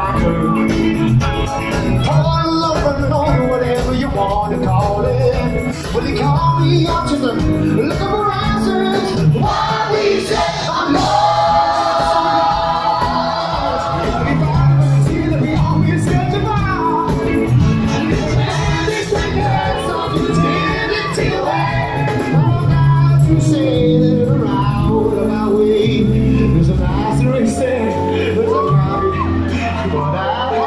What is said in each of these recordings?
rocker. Pour love on whatever you want to call it. Well, they call me autism. Look at my answers. Why we say I'm lost. Sailing around my way. There's a nice race there, there's a crowd, but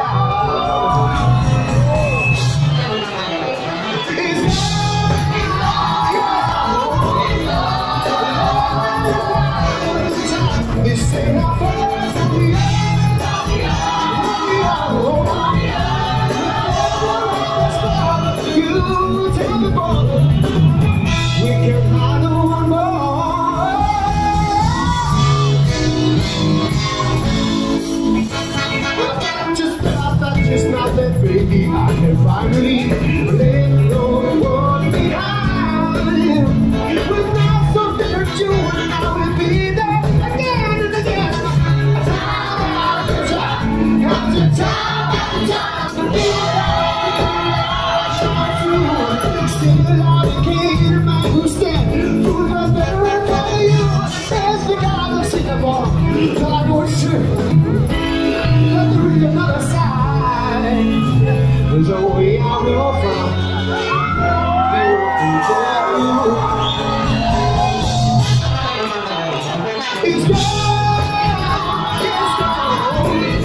it's staying out for us at the end. You tell me, boy, we can find the one more. Just not that baby, I can finally let go the world behind. With now something hurt you, and I will be there again and again. Time after time, after time after time, still alive again, a man who stands, who's a better in front of you. There's the God I'm singing for, till I know it's true. Let the read another side. There's a way I will find. It's gone, it's gone, it's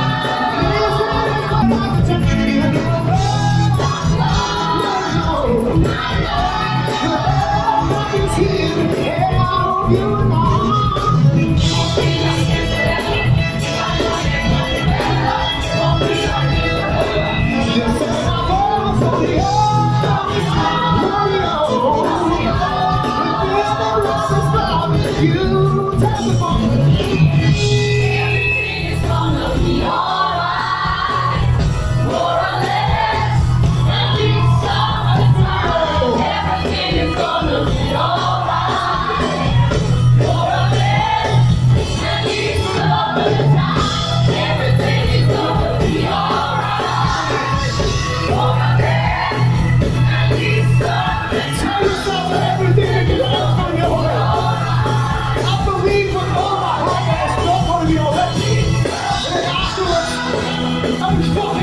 you tell me for everything is gonna be alright. More or less, at least some of the time. Everything is gonna be alright. More or less, at least some of the time. Everything is gonna be alright. More or less, at least some of the time. Tell yourself everything is gonna be alright. I'm fucking